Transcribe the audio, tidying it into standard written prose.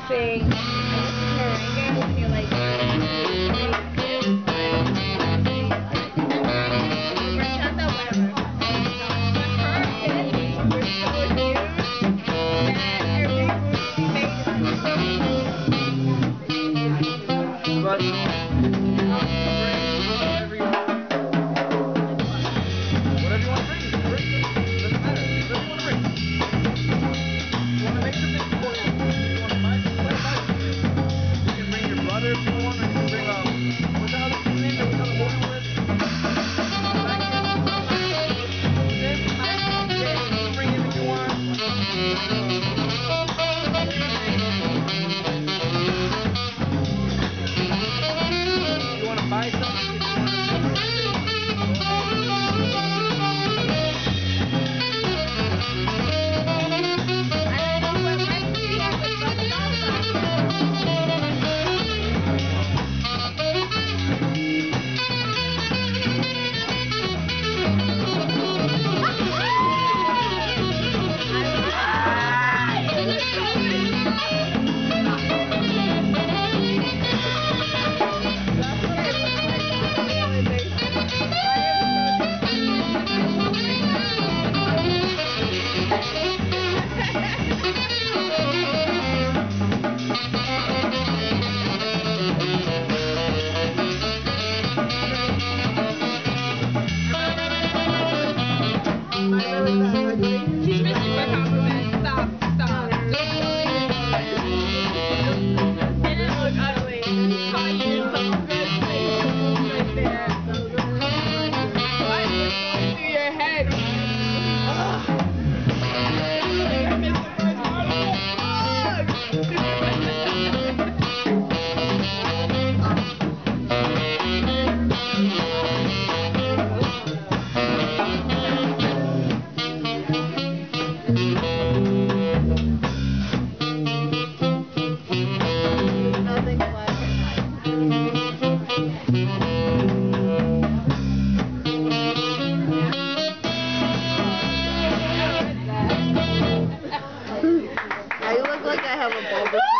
sing merengue when you're like bachata, whatever. Her hits were so huge that every movie made it. Whatever you want to bring, bring it. Doesn't matter. Whatever you want to bring. You want to make something for you. You want to buy something. You can bring your brother if you want, or you can bring what's the other kid's name that we got a woman with? Bring him if you want. You want to buy something? She's missing my compliment. Stop. It didn't look ugly. Caught you in some good places right there. Why is it going through your head? I missed the first part of I look like I have a bulbous